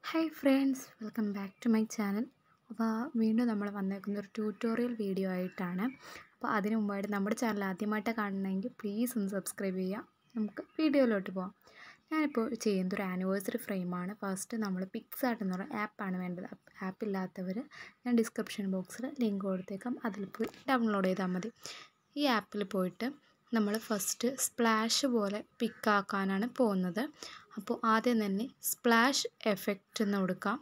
Hi friends, welcome back to my channel. അപ്പോൾ വീണ്ടും നമ്മൾ വന്നേക്കുന്ന ഒരു ട്യൂട്ടോറിയൽ വീഡിയോ ആയിട്ടാണ്. അപ്പോൾ അതിനു മുമ്പായിട്ട് നമ്മുടെ ചാനൽ ആദ്യമായിട്ട് കാണണമെങ്കിൽ പ്ലീസ് ഒന്ന് സബ്സ്ക്രൈബ് ചെയ്യുക. നമുക്ക് വീഡിയോയിലോട്ട് പോകാം. ഞാനിപ്പോൾ ചെയ്യുന്നത് ഒരു ആനിവേഴ്സറി ഫ്രെയിമാണ്. ഫസ്റ്റ് നമ്മൾ പിക്സാർട്ട് എന്ന് പറയുന്ന ആപ്പാണ് വേണ്ടത്. ആപ്പ് ഇല്ലാത്തവർ ഞാൻ ഡിസ്ക്രിപ്ഷൻ ബോക്സിൽ ലിങ്ക് കൊടുത്തേക്കാം, അതിൽ പോയി ഡൗൺലോഡ് ചെയ്താൽ മതി. ഈ ആപ്പിൽ പോയിട്ട് നമ്മൾ ഫസ്റ്റ് സ്പ്ലാഷ് പോലെ പിക്കാക്കാനാണ് പോകുന്നത്. അപ്പോൾ ആദ്യം തന്നെ സ്പ്ലാഷ് എഫക്റ്റ് എന്ന് കൊടുക്കാം.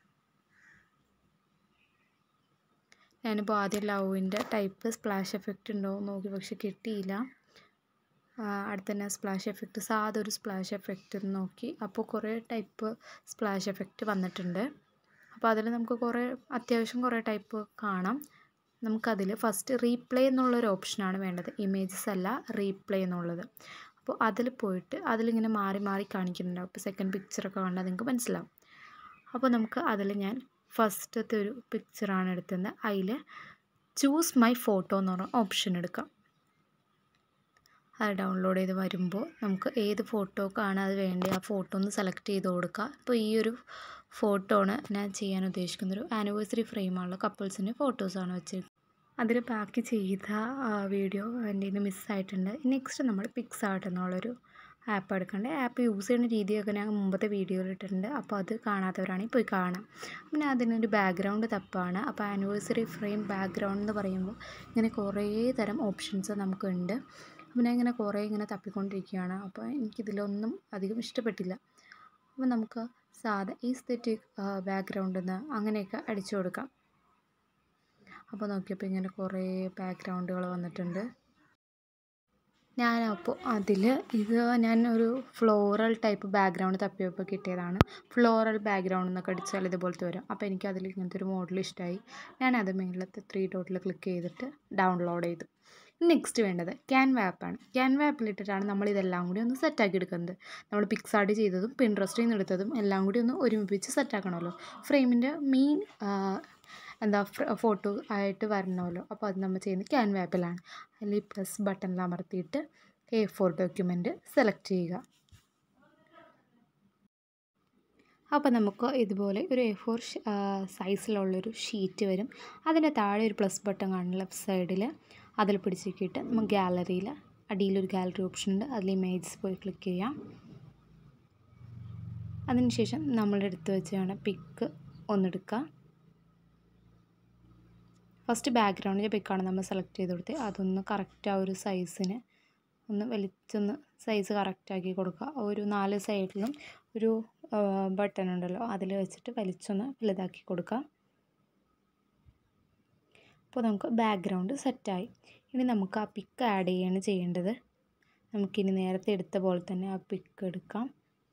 ഞാനിപ്പോൾ ആദ്യം ലവിൻ്റെ ടൈപ്പ് സ്പ്ലാഷ് എഫക്റ്റ് ഉണ്ടോ എന്ന് നോക്കി, പക്ഷെ കിട്ടിയില്ല. അടുത്ത് തന്നെ സ്പ്ലാഷ് എഫക്റ്റ്, സാധാ ഒരു സ്പ്ലാഷ് എഫക്റ്റ് നോക്കി. അപ്പോൾ കുറേ ടൈപ്പ് സ്പ്ലാഷ് എഫക്റ്റ് വന്നിട്ടുണ്ട്. അപ്പോൾ അതിൽ നമുക്ക് അത്യാവശ്യം കുറേ ടൈപ്പ് കാണാം. നമുക്കതിൽ ഫസ്റ്റ് റീപ്ലേ എന്നുള്ളൊരു ഓപ്ഷനാണ് വേണ്ടത്, ഇമേജസ് അല്ല, റീപ്ലേ എന്നുള്ളത്. അപ്പോൾ അതിൽ പോയിട്ട് അതിലിങ്ങനെ മാറി മാറി കാണിക്കുന്നുണ്ടാവും. ഇപ്പോൾ സെക്കൻഡ് പിക്ചറൊക്കെ കണ്ടാൽ നിങ്ങൾക്ക് മനസ്സിലാവും. അപ്പോൾ നമുക്ക് അതിൽ ഞാൻ ഫസ്റ്റത്തെ ഒരു പിക്ചറാണ് എടുത്തത്. അതിൽ ചൂസ് മൈ ഫോട്ടോ എന്ന് പറഞ്ഞ ഓപ്ഷൻ എടുക്കാം. അത് ഡൗൺലോഡ് ചെയ്ത് വരുമ്പോൾ നമുക്ക് ഏത് ഫോട്ടോക്കാണ് അത് വേണ്ടി ആ ഫോട്ടോ ഒന്ന് സെലക്ട് ചെയ്ത് കൊടുക്കുക. ഇപ്പോൾ ഈ ഒരു ഫോട്ടോ ആണ് ഞാൻ ചെയ്യാൻ ഉദ്ദേശിക്കുന്നത്. ഒരു ആനിവേഴ്സറി ഫ്രെയിമാണല്ലോ, കപ്പിൾസിൻ്റെ ഫോട്ടോസാണ് വെച്ചിരിക്കുന്നത്. അതിൽ ബാക്കി ചെയ്ത വീഡിയോ എൻ്റെ നിന്ന് മിസ്സായിട്ടുണ്ട്. നെക്സ്റ്റ് നമ്മൾ പിക്സാർട്ട് എന്നുള്ളൊരു ആപ്പ് എടുക്കേണ്ടത്. ആപ്പ് യൂസ് ചെയ്യുന്ന രീതിയൊക്കെ ഞാൻ മുമ്പത്തെ വീഡിയോയിൽ ഇട്ടിട്ടുണ്ട്. അപ്പോൾ അത് കാണാത്തവരാണെങ്കിൽ പോയി കാണാം. പിന്നെ അതിനൊരു ബാക്ക്ഗ്രൗണ്ട് തപ്പാണ്. അപ്പോൾ ആനിവേഴ്സറി ഫ്രെയിം ബാക്ക്ഗ്രൗണ്ട് എന്ന് പറയുമ്പോൾ ഇങ്ങനെ കുറേ തരം ഓപ്ഷൻസ് നമുക്കുണ്ട്. അപ്പോൾ ഞാൻ ഇങ്ങനെ തപ്പിക്കൊണ്ടിരിക്കുകയാണ്. അപ്പോൾ എനിക്കിതിലൊന്നും അധികം ഇഷ്ടപ്പെട്ടില്ല. അപ്പോൾ നമുക്ക് സാധാ ഈസ്തെറ്റിക് ബാക്ക്ഗ്രൗണ്ടിൽ നിന്ന് അങ്ങനെയൊക്കെ അടിച്ചു കൊടുക്കാം. അപ്പോൾ നോക്കിയപ്പോൾ ഇങ്ങനെ കുറേ ബാക്ക്ഗ്രൗണ്ടുകൾ വന്നിട്ടുണ്ട്. ഞാനപ്പോൾ ഞാനൊരു ഫ്ലോറൽ ടൈപ്പ് ബാക്ക്ഗ്രൗണ്ട് തപ്പിയപ്പോൾ കിട്ടിയതാണ്. ഫ്ലോറൽ ബാക്ക്ഗ്രൗണ്ട് എന്നൊക്കെ അടിച്ചാൽ ഇതുപോലത്തെ വരും. അപ്പോൾ എനിക്കതിൽ ഇങ്ങനത്തെ ഒരു മോഡൽ ഇഷ്ടമായി. ഞാനത് മുകളിലത്തെ 3 ഡോട്ടിൽ ക്ലിക്ക് ചെയ്തിട്ട് ഡൗൺലോഡ് ചെയ്തു. നെക്സ്റ്റ് വേണ്ടത് ക്യാൻവ ആപ്പാണ്. ക്യാൻവ ആപ്പിലിട്ടിട്ടാണ് നമ്മളിതെല്ലാം കൂടി ഒന്ന് സെറ്റാക്കി എടുക്കുന്നത്. നമ്മൾ പിക്സാർട്ട് ചെയ്തതും പിൻട്രസ്റ്റിൽ നിന്ന് എടുത്തതും എല്ലാം കൂടി ഒന്ന് ഒരുമിപ്പിച്ച് സെറ്റാക്കണമല്ലോ. ഫ്രെയിമിൻ്റെ മെയിൻ ഫോട്ടോ ആയിട്ട് വരണമല്ലോ. അപ്പോൾ അത് നമ്മൾ ചെയ്യുന്നത് ക്യാൻവ ആപ്പിലാണ്. അതിൽ പ്ലസ് ബട്ടണിൽ അമർത്തിയിട്ട് A4 ഡോക്യുമെൻറ്റ് സെലക്ട് ചെയ്യുക. അപ്പോൾ നമുക്ക് ഇതുപോലെ ഒരു A4 സൈസിലുള്ളൊരു ഷീറ്റ് വരും. അതിൻ്റെ താഴെ ഒരു പ്ലസ് ബട്ടൺ കാണും ലെഫ്റ്റ് സൈഡിൽ. അതിൽ പിടിച്ചിട്ട് നമുക്ക് ഗാലറിയിൽ അടിയിലൊരു ഗാലറി ഓപ്ഷൻ ഉണ്ട്. അതിൽ ഇമേജസ് പോയി ക്ലിക്ക് ചെയ്യാം. അതിനുശേഷം നമ്മളുടെ അടുത്ത് വെച്ച് വേണം പിക്ക് ഒന്നെടുക്കുക. ഫസ്റ്റ് ബാക്ക്ഗ്രൗണ്ടിൻ്റെ പിക്കാണ് നമ്മൾ സെലക്ട് ചെയ്ത് കൊടുത്ത് അതൊന്ന് കറക്റ്റ് ആ ഒരു സൈസിന് ഒന്ന് വലിച്ചൊന്ന് സൈസ് കറക്റ്റാക്കി കൊടുക്കുക. ഒരു 4 സൈഡിലും ഒരു ബട്ടൺ ഉണ്ടല്ലോ, അതിൽ വെച്ചിട്ട് വലിച്ചൊന്ന് വലുതാക്കി കൊടുക്കുക. അപ്പോൾ നമുക്ക് ബാക്ക്ഗ്രൗണ്ട് സെറ്റായി. ഇനി നമുക്ക് ആ പിക്ക് ആഡ് ചെയ്യാണ് ചെയ്യേണ്ടത്. നമുക്കിനി നേരത്തെ എടുത്ത പോലെ തന്നെ ആ പിക്ക് എടുക്കാം.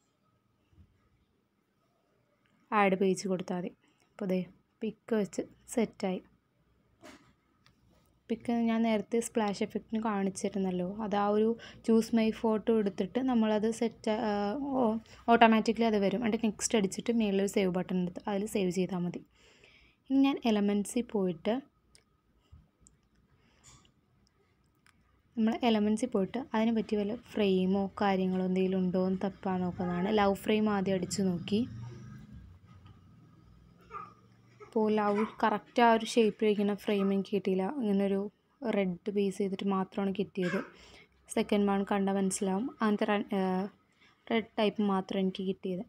ആഡ് പേജ് കൊടുത്താൽ മതി. അപ്പോൾ ദേ പിക്ക് വെച്ച് സെറ്റായി. പിക്ക് ഞാൻ നേരത്തെ സ്പ്ലാഷ് എഫക്റ്റിന് കാണിച്ചിരുന്നല്ലോ, അത് ആ ഒരു ചൂസ് മൈ ഫോട്ടോ എടുത്തിട്ട് നമ്മളത് ഓട്ടോമാറ്റിക്കലി അത് വരും. എന്നിട്ട് നെക്സ്റ്റ് അടിച്ചിട്ട് മേളിലൊരു സേവ് ബട്ടൺ എടുത്ത് അതിൽ സേവ് ചെയ്താൽ മതി. ഇനി ഞാൻ എലമെൻറ്റ്സിൽ പോയിട്ട് അതിനെ പറ്റി വല്ല ഫ്രെയിമോ കാര്യങ്ങളോ എന്തെങ്കിലും ഉണ്ടോ എന്ന് തപ്പാൻ നോക്കുന്നതാണ്. ലവ് ഫ്രെയിം ആദ്യം അടിച്ച് നോക്കി. അപ്പോൾ ലവ് കറക്റ്റ് ആ ഒരു ഷേപ്പിലിരിക്കുന്ന ഫ്രെയിം എനിക്ക് കിട്ടിയില്ല. ഇങ്ങനൊരു റെഡ് ബേസ് ചെയ്തിട്ട് മാത്രമാണ് കിട്ടിയത്. സെക്കൻഡ് വൺ കണ്ടാൽ മനസ്സിലാവും, അങ്ങനത്തെ റെഡ് ടൈപ്പ് മാത്രം എനിക്ക് കിട്ടിയത്.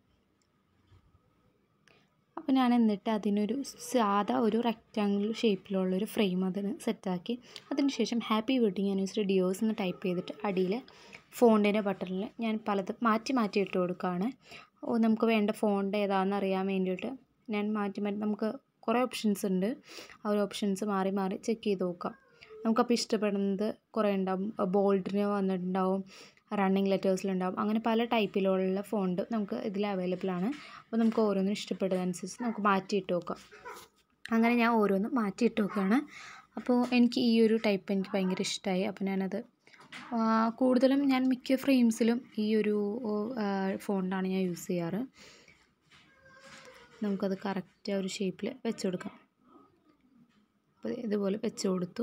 അപ്പോൾ ഞാൻ എന്നിട്ട് അതിനൊരു സാധാ ഒരു റെക്റ്റാങ്കിൾ ഷേപ്പിലുള്ളൊരു ഫ്രെയിം അതിന് സെറ്റാക്കി. അതിനുശേഷം ഹാപ്പി വെഡ്ഡിങ് ആനിവേഴ്സറി ഡിയോസ് എന്ന് ടൈപ്പ് ചെയ്തിട്ട് അടിയിൽ ഫോണ്ടിൻ്റെ ബട്ടണിൽ ഞാൻ പലതും മാറ്റി ഇട്ട് കൊടുക്കുകയാണ്. നമുക്ക് വേണ്ട ഫോണ്ട് ഏതാണെന്ന് അറിയാൻ വേണ്ടിയിട്ട് ഞാൻ നമുക്ക് കുറേ ഓപ്ഷൻസ് ഉണ്ട്. ആ ഒരു ഓപ്ഷൻസ് മാറി ചെക്ക് ചെയ്ത് നോക്കാം. നമുക്കപ്പോൾ ഇഷ്ടപ്പെടുന്നത് കുറേ ഉണ്ടാവും. ബോൾഡിന് വന്നിട്ടുണ്ടാവും, റണ്ണിങ് ലെറ്റേഴ്സിലുണ്ടാവും, അങ്ങനെ പല ടൈപ്പിലുള്ള ഫോണ്ട് നമുക്ക് ഇതിൽ അവൈലബിൾ ആണ്. അപ്പോൾ നമുക്ക് ഓരോന്നും ഇഷ്ടപ്പെടുന്നതനുസരിച്ച് നമുക്ക് മാറ്റിയിട്ട് നോക്കാം. അങ്ങനെ ഞാൻ ഓരോന്നും മാറ്റിയിട്ട് നോക്കുകയാണ്. അപ്പോൾ എനിക്ക് ഈ ഒരു ടൈപ്പ് എനിക്ക് ഭയങ്കര ഇഷ്ടമായി. അപ്പോൾ ഞാനത് കൂടുതലും ഞാൻ മിക്ക ഫ്രെയിംസിലും ഈ ഒരു ഫോണ്ടാണ് ഞാൻ യൂസ് ചെയ്യാറ്. നമുക്കത് കറക്റ്റ് ആ ഒരു ഷേപ്പിൽ വെച്ച് കൊടുക്കാം. അപ്പോൾ ഇതുപോലെ വെച്ച് കൊടുത്തു.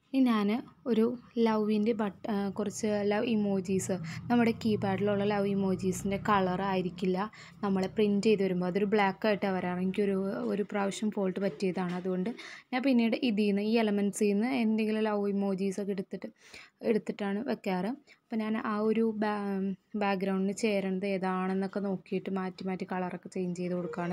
ഇനി ഞാൻ ഒരു ലവിൻ്റെ കുറച്ച് ലവ് ഇമോജീസ് നമ്മുടെ കീപാഡിലുള്ള ലവ് ഇമോജീസിൻ്റെ കളർ ആയിരിക്കില്ല നമ്മൾ പ്രിൻറ്റ് ചെയ്ത് വരുമ്പോൾ അതൊരു ബ്ലാക്ക് ആയിട്ടാണ് വരാറ്. ഒരു പ്രാവശ്യം ഫോൾട്ട് പറ്റിയതാണ്. അതുകൊണ്ട് ഞാൻ പിന്നീട് ഈ എലമെൻറ്റ്സിൽ നിന്ന് എന്തെങ്കിലും ലവ് ഇമോജീസൊക്കെ എടുത്തിട്ടാണ് വെക്കാറ്. അപ്പോൾ ഞാൻ ആ ഒരു ബാക്ക്ഗ്രൗണ്ടിന് ചേരുന്നത് ഏതാണെന്നൊക്കെ നോക്കിയിട്ട് മാറ്റി കളറൊക്കെ ചേഞ്ച് ചെയ്ത് കൊടുക്കുകയാണ്.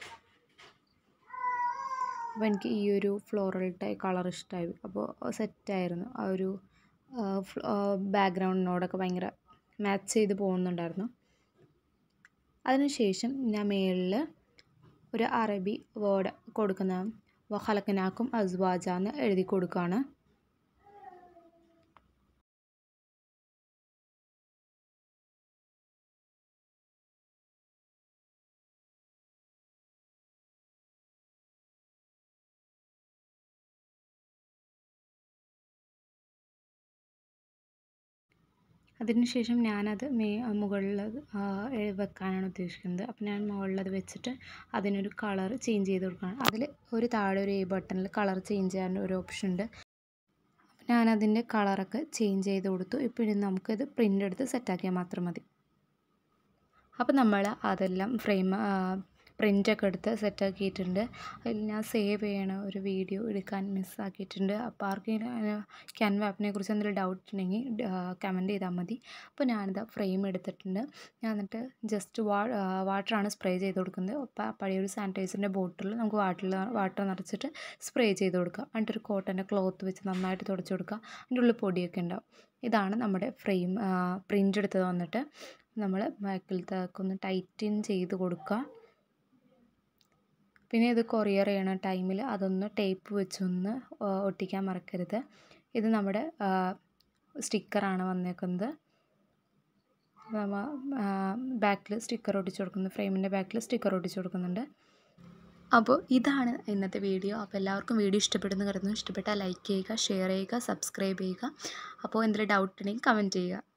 അപ്പോൾ എനിക്ക് ഈ ഒരു ഫ്ലോറൽ കളർ ഇഷ്ടമായി. അപ്പോൾ സെറ്റായിരുന്നു. ആ ഒരു ബാക്ക്ഗ്രൗണ്ടിനോടൊക്കെ ഭയങ്കര മാച്ച് ചെയ്ത് പോകുന്നുണ്ടായിരുന്നു. അതിനുശേഷം ഞാൻ മേളിൽ ഒരു അറബി വേർഡ് കൊടുക്കുന്ന വഖലഖനാക്കും അസ്വാജ എന്ന് എഴുതി കൊടുക്കുകയാണ്. അതിനുശേഷം ഞാനത് മുകളിൽ വെക്കാനാണ് ഉദ്ദേശിക്കുന്നത്. അപ്പോൾ ഞാൻ മുകളിലത് വെച്ചിട്ട് അതിനൊരു കളർ ചേഞ്ച് ചെയ്ത് കൊടുക്കുകയാണ്. അതിൽ താഴെ ഒരു ബട്ടണിൽ കളർ ചേഞ്ച് ചെയ്യാൻ ഒരു ഓപ്ഷൻ ഉണ്ട്. അപ്പോൾ ഞാനതിൻ്റെ കളറൊക്കെ ചേഞ്ച് ചെയ്ത് കൊടുത്തു. ഇപ്പോൾ നമുക്കത് പ്രിൻ്റ് എടുത്ത് സെറ്റാക്കിയാൽ മാത്രം മതി. അപ്പോൾ നമ്മൾ അതെല്ലാം പ്രിൻ്റൊക്കെ എടുത്ത് സെറ്റാക്കിയിട്ടുണ്ട്. അതിൽ ഞാൻ സേവ് ചെയ്യണ ഒരു വീഡിയോ എടുക്കാൻ മിസ്സാക്കിയിട്ടുണ്ട്. അപ്പോൾ ആർക്കെങ്കിലും ക്യാൻവ ആപ്പിനെ കുറിച്ച് എന്തെങ്കിലും ഡൗട്ട് ഉണ്ടെങ്കിൽ കമൻറ്റ് ചെയ്താൽ മതി. അപ്പോൾ ഞാനിത് ഫ്രെയിം എടുത്തിട്ടുണ്ട്. ഞാൻ എന്നിട്ട് ജസ്റ്റ് വാട്ടറാണ് സ്പ്രേ ചെയ്ത് കൊടുക്കുന്നത്. അപ്പോൾ പഴയൊരു സാനിറ്റൈസറിൻ്റെ ബോട്ടിൽ നമുക്ക് വാട്ടർ നിറച്ചിട്ട് സ്പ്രേ ചെയ്ത് കൊടുക്കുക. എന്നിട്ടൊരു കോട്ടൻ്റെ ക്ലോത്ത് വെച്ച് നന്നായിട്ട് തുടച്ച് കൊടുക്കുക. അതിൻ്റെ ഉള്ളിൽ പൊടിയൊക്കെ ഉണ്ടാവും. ഇതാണ് നമ്മുടെ പ്രിൻ്റ് എടുത്തത്. വന്നിട്ട് നമ്മൾ ബാക്കിലത്തേക്ക് ഒന്ന് ടൈറ്റിൻ ചെയ്ത് കൊടുക്കുക. പിന്നെ ഇത് കൊറിയർ ചെയ്യണ ടൈമിൽ അതൊന്ന് ടേപ്പ് വെച്ചൊന്ന് ഒട്ടിക്കാൻ മറക്കരുത്. ഇത് നമ്മുടെ സ്റ്റിക്കറാണ് വന്നേക്കുന്നത്. നമ്മൾ ബാക്കിൽ സ്റ്റിക്കർ ഒട്ടിച്ച് കൊടുക്കുന്നത്, ഫ്രെയിമിൻ്റെ ബാക്കിൽ സ്റ്റിക്കർ ഒട്ടിച്ച് കൊടുക്കുന്നുണ്ട്. അപ്പോൾ ഇതാണ് ഇന്നത്തെ വീഡിയോ. അപ്പോൾ എല്ലാവർക്കും വീഡിയോ ഇഷ്ടപ്പെടുന്നു കരുതുന്നു. ഇഷ്ടപ്പെട്ടാൽ ലൈക്ക് ചെയ്യുക, ഷെയർ ചെയ്യുക, സബ്സ്ക്രൈബ് ചെയ്യുക. അപ്പോൾ എന്തെങ്കിലും ഡൗട്ട് ഉണ്ടെങ്കിൽ കമൻറ്റ് ചെയ്യുക.